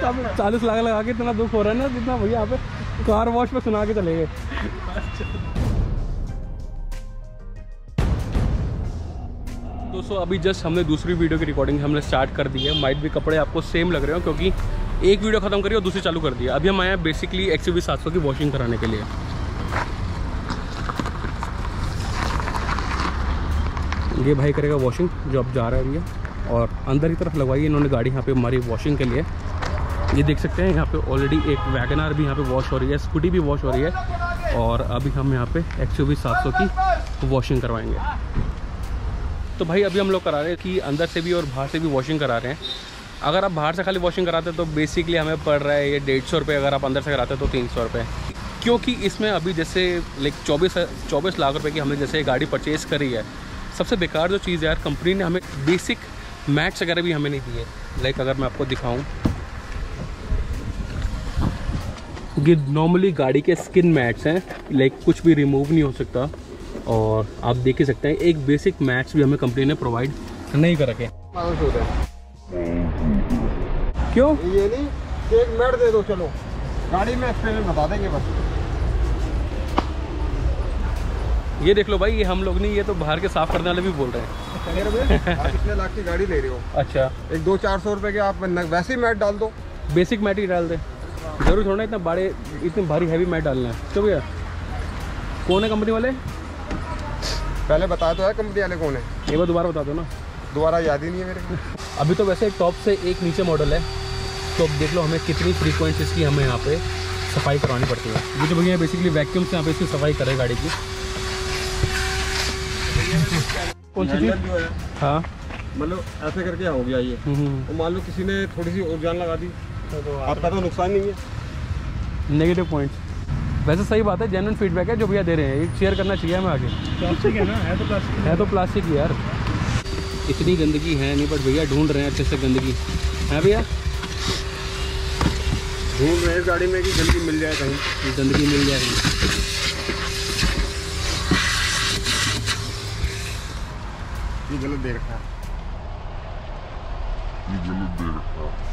तो अब 40 लाख लगा के इतना दुख हो रहा है ना, जितना भैया यहाँ पे कार वॉश पे सुना के चले गए। दोस्तों अभी जस्ट हमने दूसरी वीडियो की रिकॉर्डिंग हमने स्टार्ट कर दी है। माइट भी कपड़े आपको सेम लग रहे हो क्योंकि एक वीडियो खत्म करी और दूसरी चालू कर दी है। अभी हम आए हैं बेसिकली XUV 700 की वॉशिंग कराने के लिए। ये भाई करेगा वॉशिंग जो अब जा रहा है भैया, और अंदर की तरफ लगवाई इन्होंने गाड़ी यहाँ पे हमारी वॉशिंग के लिए। ये देख सकते हैं यहाँ पे ऑलरेडी एक वैगनआर भी यहाँ पे वॉश हो रही है, स्कूटी भी वॉश हो रही है, और अभी हम यहाँ पे XUV 700 की वॉशिंग करवाएंगे। तो भाई अभी हम लोग करा रहे हैं कि अंदर से भी और बाहर से भी वॉशिंग करा रहे हैं। अगर आप बाहर से खाली वॉशिंग कराते हैं तो बेसिकली हमें पड़ रहा है ये 150 रुपये, अगर आप अंदर से कराते हैं तो 300 रुपये। क्योंकि इसमें अभी जैसे लाइक 24 लाख रुपए की हमने जैसे गाड़ी परचेज़ करी है। सबसे बेकार जो चीज़ है यार, कंपनी ने हमें बेसिक मैट्स वगैरह भी हमें नहीं दिए। लाइक अगर मैं आपको दिखाऊं, ये नॉर्मली गाड़ी के स्किन मैट्स हैं, लाइक कुछ भी रिमूव नहीं हो सकता, और आप देख ही सकते हैं एक बेसिक मैट्स भी हमें कंपनी ने प्रोवाइड नहीं कर रखे। क्यों? ये नहीं कि एक मैट दे दो, चलो गाड़ी में एक्सपीरियंस बता देंगे बस। ये देख लो भाई, ये हम लोग नहीं, ये तो बाहर के साफ करने वाले भी बोल रहे हैं। आप कितने लाख की गाड़ी ले रहे हो? अच्छा, एक 200-400 रुपए के आप वैसे ही मैट डाल दो। बेसिक मैट ही डाल दे, जरूर थोड़ा इतने भारी हैवी मैट डालना है। तो भैया कौन है कंपनी वाले? पहले बताया तो है कंपनी वाले कौन है, एक बार दोबारा बता दो ना। दोबारा याद ही नहीं है मेरे को। अभी तो वैसे टॉप से एक नीचे मॉडल है, तो अब देख लो हमें कितनी फ्रीक्वेंसीज की हमें यहाँ पे सफाई करवानी पड़ती है। ये जो भैया बेसिकली वैक्यूम से यहाँ पे इसकी सफाई करे गाड़ी की। कौन सी चीज़? हाँ मतलब ऐसे करके हो गया ये, तो मान लो किसी ने थोड़ी सी और जान लगा दी तो आपका तो नुकसान नहीं है। नेगेटिव पॉइंट्स वैसे सही बात है, जेन्युइन फीडबैक है जो भैया दे रहे हैं, ये शेयर करना चाहिए हमें आगे। प्लास्टिक है ना, है तो प्लास्टिक ही यार। इतनी गंदगी है नहीं, बट भैया ढूंढ रहे हैं अच्छे से गंदगी है भैया, ढूंढ रहे हैं गाड़ी में कि गंदगी मिल जाए, कहीं गंदगी मिल जाएगी। ये गलत दे रखा है, ये गलत दे रखा है।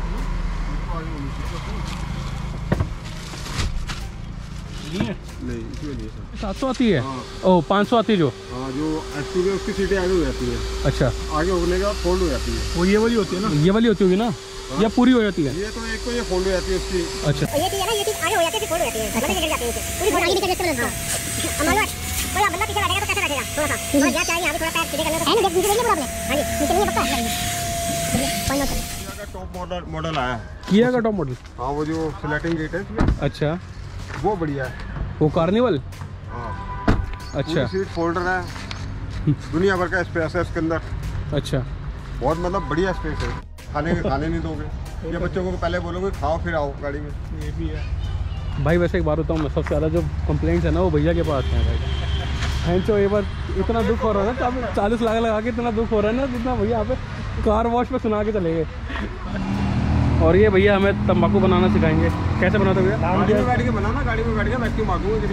700 आती है। ओह 500 आती है जो। हाँ, जो एक्टिव है उसकी सीटें आगे हो जाती है। अच्छा, आगे होने के बाद फोल्ड हो जाती है। वो ये वाली होती है ना, ये वाली होती होगी ना। या पूरी हो जाती है? ये तो एक तो ये फोल्ड हो जाती है उसकी। अच्छा, ये चीज है ना, ये चीज आगे हो जाती है, फोल्ड हो जाती है, मतलब निकल जाती है पूरी फोल्ड आगे निकल जाती है। मान लो कोई बंदा पीछे बैठेगा तो कैसे बैठेगा, थोड़ा सा थोड़ा गैप चाहिए, यहाँ पे थोड़ा पैर सीधे करने का है ना, नीचे देखिए पूरा आपने। हां जी, नीचे नहीं पक्का है। फाइनल किया का टॉप मॉडल आया है। किया का टॉप मॉडल? हाँ, वो जो स्लैटिंग गेट है इसमें। अच्छा, वो बढ़िया है। वो कार्निवल? हाँ, अच्छा, सीट फोल्डर है, दुनिया भर का स्पेस है इसके अंदर। अच्छा, बहुत मतलब बढ़िया स्पेस है। खाने नहीं दोगे या बच्चों को पहले बोलोगे खाओ फिर आओ गाड़ी में, ये भी है भाई। वैसे एक बात बताऊँ मैं, सबसे ज़्यादा जो कंप्लेंट्स है ना वो भैया के पास हैं भाई। हैंचो एक बार इतना दुख हो रहा है ना, तो 40 लाख लगा के इतना दुख हो रहा है ना, जितना भैया यहाँ पे कार वॉश पे सुना के चले गए। और ये भैया हमें तंबाकू बनाना सिखाएंगे। कैसे बनाते भैया? गाड़ी में बैठ के बनाना, गाड़ी में बैठ के वैक्यूम मारूंगा।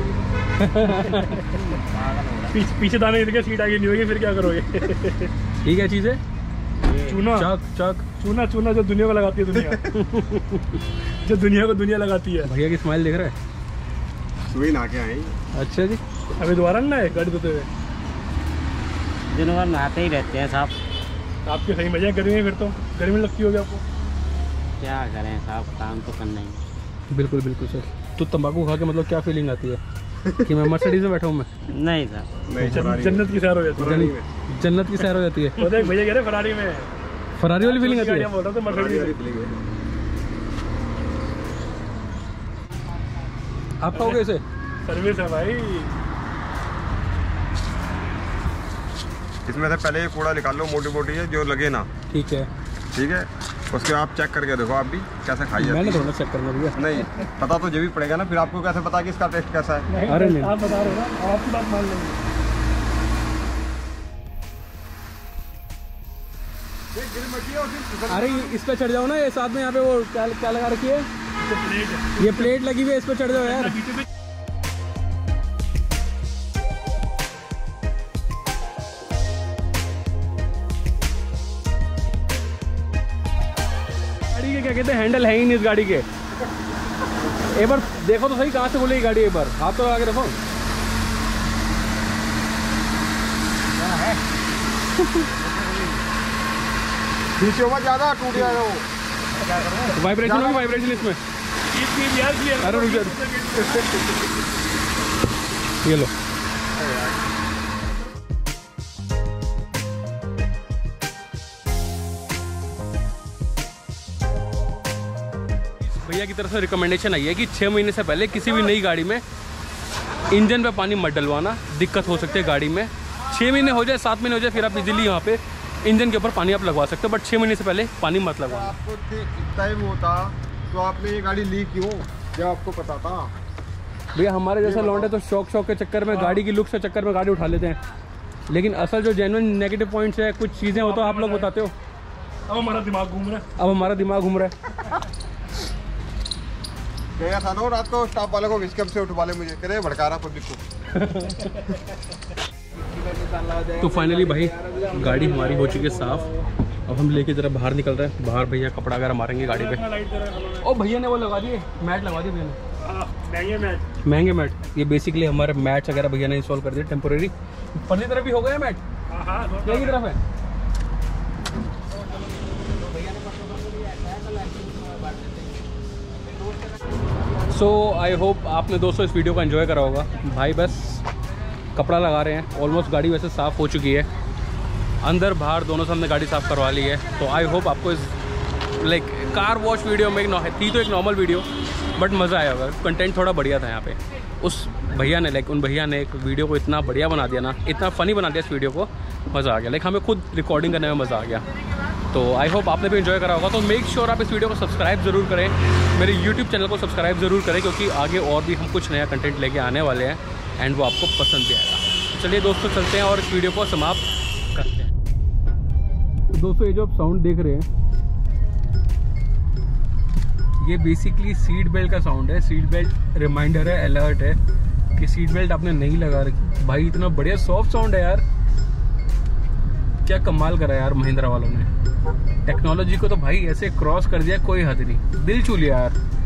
पीछे दाने इनके सीट आगे नहीं होगी, फिर क्या करोगे? ठीक है, चीज़ है चूना, चूना जो दुनिया को लगाती है, जो दुनिया को दुनिया लगाती है। भैया की स्माइल देख रहा है, सुबह नहा के आए। अच्छा जी, अभी दोबारा ना है गाड़ी धोते हुए, दिन भर नहाते ही रहते हैं साहब। आपके सही मजा है गर्मी में, फिर तो गर्मी लगती होगी आपको। क्या करें साहब, काम तो करना ही। बिल्कुल बिल्कुल सर। तो तंबाकू खा के मतलब क्या फीलिंग आती है कि मैं मर्सिडीज में बैठा हूँ मैं? नहीं साहब, जन्नत की सैर हो जाती है। जन्नत की सैर हो जाती है। वो देख भैया कह रहे फरारी में, फरारी वाली फीलिंग आती है। बोल रहा था मर्सिडीज। आप खाओगे इसे? सर्विस है भाई। इसमें से पहले ये कूड़ा निकाल लो, मोटी है जो लगे ना। ठीक है, ठीक है, उसके आप चेक करके देखो आप भी कैसे खाई जाती है। मैंने थोड़ा चेक करना भैया। नहीं पता तो जो भी पड़ेगा ना, फिर आपको कैसे पता कि इसका टेस्ट कैसा है? अरे नहीं, आप बता रहे हो ना, आपकी बात मान लेंगे। अरे इस पे चढ़ जाओ ना, ये साथ में यहाँ पे वो क्या लगा रखी है, ये प्लेट लगी हुई है, इस पे चढ़ जाओ यार। गाड़ी के क्या कहते हैं हैंडल है ही नहीं इस गाड़ी के। एक बार देखो तो सही कहाँ से बोलेगी गाड़ी, एक बार हाथ तो लगा के देखो। नीचे मत ज्यादा टूट जाएगा वो। वाइब्रेशन होगी, वाइब्रेशन इसमें। अरे रुक जा, ये लो। भैया की तरफ से रिकमेंडेशन आई है कि 6 महीने से पहले किसी भी नई गाड़ी में इंजन पे पानी मत डलवाना, दिक्कत हो सकती है गाड़ी में। 6 महीने हो जाए, 7 महीने हो जाए, फिर आप इजीली यहाँ पे इंजन के ऊपर पानी आप लगवा सकते हो, बट 6 महीने से पहले पानी मत लगवाना। आपको टाइम होता तो आपने ये गाड़ी ली क्यों, जब आपको पता था? भैया हमारे जैसा लौंडे तो शौक के चक्कर में, गाड़ी की लुक्स के चक्कर में गाड़ी उठा लेते हैं, लेकिन असल जो जेन्युइन नेगेटिव पॉइंट्स है, कुछ चीज़ें हो तो आप लोग बताते हो। अब हमारा दिमाग घूम रहा है, अब हमारा दिमाग घूम रहा है। गया था ना रात को स्टाफ वाले को विस्कम से उठवा ले, मुझे कह रहे भड़का रहा पब्लिक को। तो फाइनली भाई गाड़ी हमारी हो चुकी है साफ़। अब हम लेके जरा बाहर निकल रहे हैं। बाहर भैया कपड़ा वगैरह मारेंगे गाड़ी पे। ओ भैया ने वो लगा दिए, मैट लगा दिए भैया ने, महंगे मैट। ये बेसिकली हमारे मैट्स वगैरह भैया ने इंस्टॉल कर दिए टेम्पोरेरी। परली तरफ भी हो गया मैट, क्या की तरफ है? सो आई होप आपने दोस्तों इस वीडियो को एंजॉय करा होगा। भाई बस कपड़ा लगा रहे हैं, ऑलमोस्ट गाड़ी वैसे साफ़ हो चुकी है, अंदर बाहर दोनों से हमने गाड़ी साफ़ करवा ली है। तो आई होप आपको इस लाइक कार वॉश वीडियो में थी तो एक नॉर्मल वीडियो, बट मज़ा आया होगा, कंटेंट थोड़ा बढ़िया था यहाँ पे। उस भैया ने उन भैया ने एक वीडियो को इतना बढ़िया बना दिया ना, इतना फ़नी बना दिया इस वीडियो को, मज़ा आ गया। हमें खुद रिकॉर्डिंग करने में मज़ा आ गया। तो आई होप आपने भी एंजॉय करा होगा। तो मेक श्योर आप इस वीडियो को सब्सक्राइब ज़रूर करें, मेरे यूट्यूब चैनल को सब्सक्राइब ज़रूर करें, क्योंकि आगे और भी हम कुछ नया कंटेंट लेके आने वाले हैं एंड वो आपको पसंद भी आएगा। चलिए दोस्तों चलते हैं और इस वीडियो को समाप्त करते हैं। तो दोस्तों ये जो आप साउंड देख रहे हैं, ये बेसिकली सीट बेल्ट का साउंड है। सीट बेल्ट रिमाइंडर है, अलर्ट है कि सीट बेल्ट आपने नहीं लगा रखी। भाई इतना बढ़िया सॉफ्ट साउंड है यार, क्या कमाल करा यार महिंद्रा वालों ने। टेक्नोलॉजी को तो भाई ऐसे क्रॉस कर दिया, कोई हद नहीं, दिल छू लिया यार।